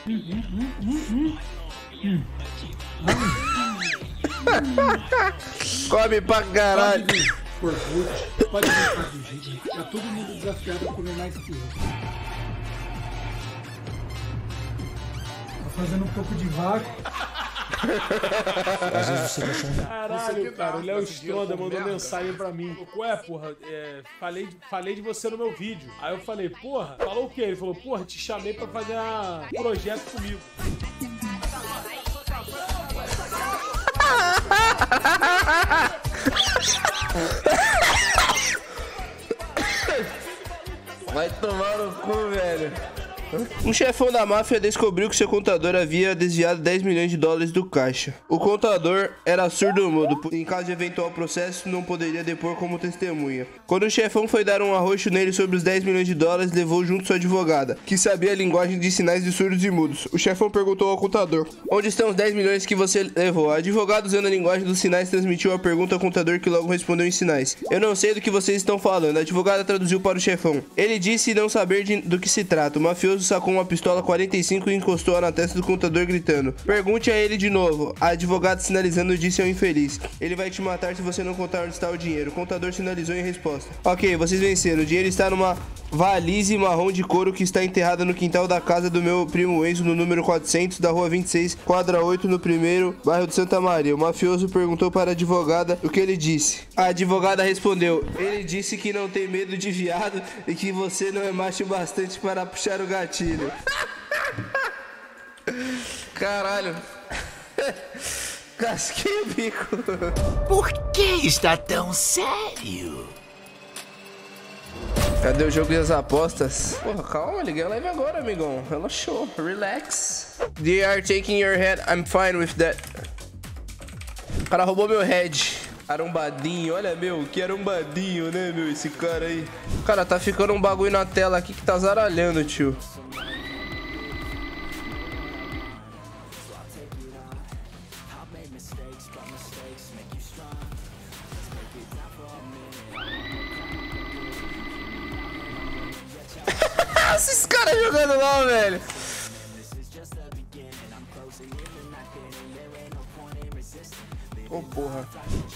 Come pra caralho. Pode vir, gente. Tá todo mundo desafiado a comer mais que eu. Tá fazendo um pouco de vácuo. Às vezes você deixa Caralho, cara, o Léo Stronda mandou mensagem pra mim. Ué, porra, falei de você no meu vídeo. Aí eu falei, porra, falou o quê? Ele falou, porra, te chamei pra fazer um projeto comigo. Vai tomar no cu, velho. Um chefão da máfia descobriu que seu contador havia desviado 10 milhões de dólares do caixa. O contador era surdo-mudo. Em caso de eventual processo, não poderia depor como testemunha. Quando o chefão foi dar um arroxo nele sobre os 10 milhões de dólares, levou junto sua advogada, que sabia a linguagem de sinais de surdos e mudos. O chefão perguntou ao contador: onde estão os 10 milhões que você levou? A advogada, usando a linguagem dos sinais, transmitiu a pergunta ao contador, que logo respondeu em sinais: eu não sei do que vocês estão falando. A advogada traduziu para o chefão. Ele disse não saber do que se trata. O mafioso sacou uma pistola 45 e encostou-a na testa do contador, gritando: pergunte a ele de novo. A advogada, sinalizando, disse ao infeliz: ele vai te matar se você não contar onde está o dinheiro. O contador sinalizou em resposta: ok, vocês venceram. O dinheiro está numa valise marrom de couro que está enterrada no quintal da casa do meu primo Enzo, no número 400 da rua 26, quadra 8, no primeiro bairro de Santa Maria. O mafioso perguntou para a advogada o que ele disse. A advogada respondeu: ele disse que não tem medo de viado e que você não é macho bastante para puxar o gatilho. Caralho. Casquei o bico. Por que está tão sério? Cadê o jogo e as apostas? Porra, calma, liguei a live agora, amigão. Relaxou, relax. They are taking your head, I'm fine with that. O cara roubou meu head. Arombadinho, olha, meu, que arombadinho, né, meu, esse cara aí. Cara, tá ficando um bagulho na tela aqui que tá zaralhando, tio. Esses caras jogando lá, velho. Oh, porra.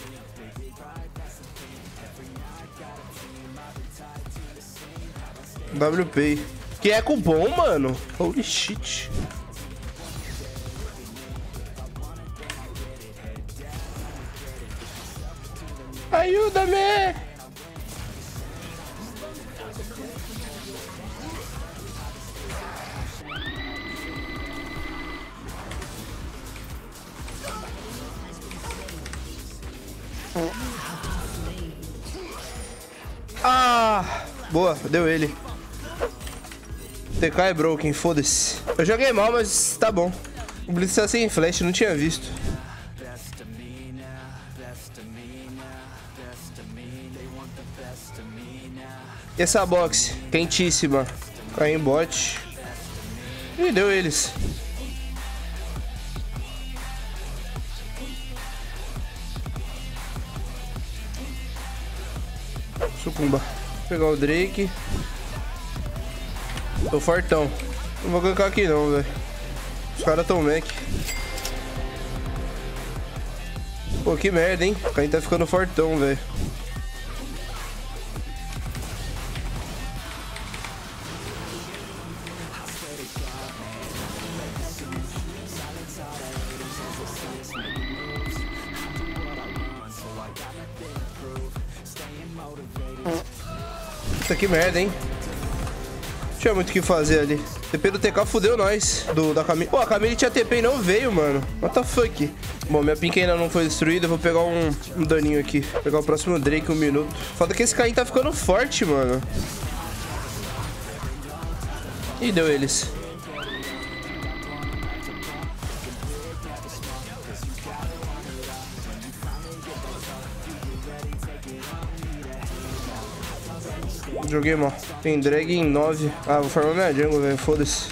WP. Que é cupom, mano? Holy shit. Ajuda-me. Ah, boa, deu ele. TK é broken, foda-se. Eu joguei mal, mas tá bom. O Blitz tá sem flash, não tinha visto. E essa box? Quentíssima. Caiu em bot. E deu eles. Sucumba. Vou pegar o Drake. Tô fortão. Não vou gankar aqui não, velho. Os caras tão mec. Pô, que merda, hein? O cara tá ficando fortão, velho. Puta que merda, hein? Não tinha muito o que fazer ali. TP do TK fudeu nós. Da Camille. Pô, a Camille tinha TP e não veio, mano. What the fuck? Bom, minha pink ainda não foi destruída. Eu vou pegar um daninho aqui. Vou pegar o próximo Drake, 1 minuto. Foda que esse Caim tá ficando forte, mano. Ih, deu eles. Joguei mal. Tem drag em 9. Ah, vou farmar minha jungle, velho. Foda-se.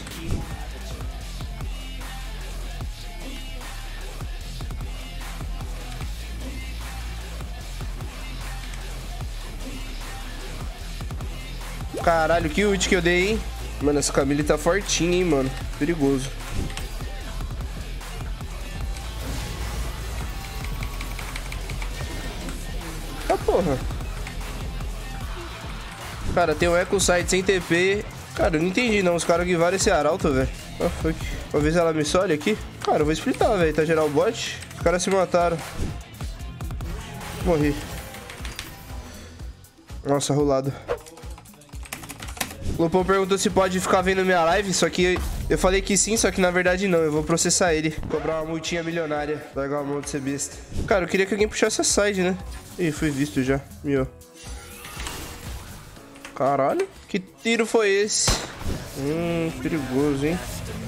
Caralho, que ult que eu dei, hein? Mano, essa Camille tá fortinha, hein, mano. Perigoso. Ah, porra. Cara, tem um Echo Sight sem TP. Cara, eu não entendi não. Os caras guivaram esse arauto, velho. Ah, fuck. Talvez ela me sole aqui. Cara, eu vou splitar, velho. Tá geral bot. Os caras se mataram. Morri. Nossa, rolado. O Lupão perguntou se pode ficar vendo minha live. Só que eu falei que sim, só que na verdade não. Eu vou processar ele. Cobrar uma multinha milionária. Largar a mão de ser besta. Cara, eu queria que alguém puxasse a side, né? Ih, fui visto já. Meu. Caralho. Que tiro foi esse? Perigoso, hein?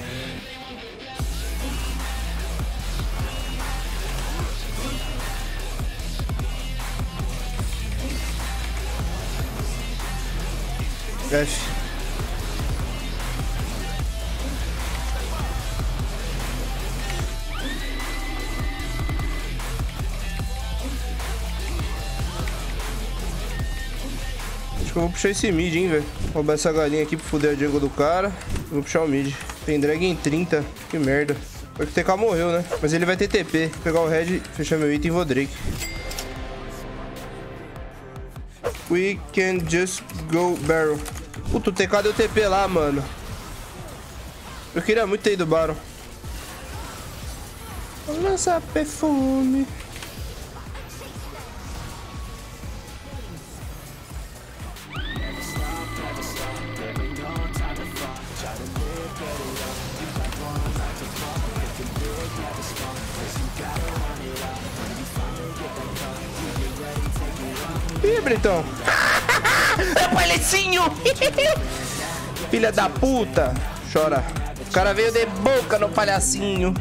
F. Acho que eu vou puxar esse mid, hein, velho. Roubar essa galinha aqui pra foder a jungle do cara. Vou puxar o mid. Tem drag em 30. Que merda. O TK morreu, né? Mas ele vai ter TP. Vou pegar o red, fechar meu item e vou Drake. We can just go barrel. Puta, o TK deu TP lá, mano. Eu queria muito ter ido Baron. Vou lançar perfume. Ih, Bretão. É palhecinho. Filha da puta. Chora. O cara veio de boca no palhacinho.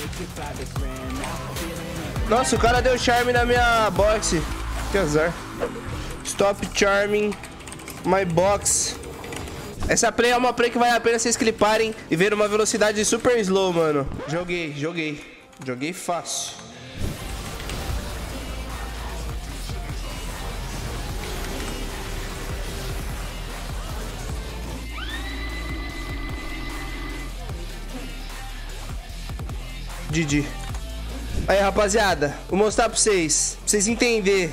Nossa, o cara deu charme na minha box. Que azar. Stop charming my box. Essa play é uma play que vale a pena vocês cliparem e ver uma velocidade super slow, mano. Joguei fácil. GG. Aí, rapaziada, vou mostrar pra vocês entenderem.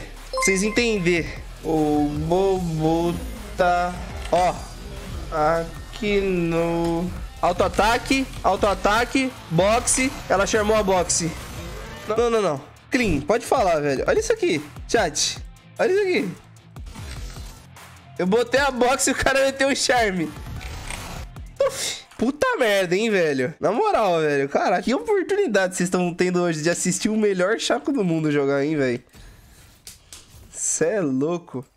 O bobo tá, ó, aqui no auto-ataque, boxe. Ela chamou a boxe. Não. Clean, pode falar, velho. Olha isso aqui, chat. Olha isso aqui. Eu botei a boxe e o cara meteu o charme. Uf. Puta merda, hein, velho. Na moral, velho. Cara, que oportunidade vocês estão tendo hoje de assistir o melhor Chaco do mundo jogar, hein, velho. Cê é louco.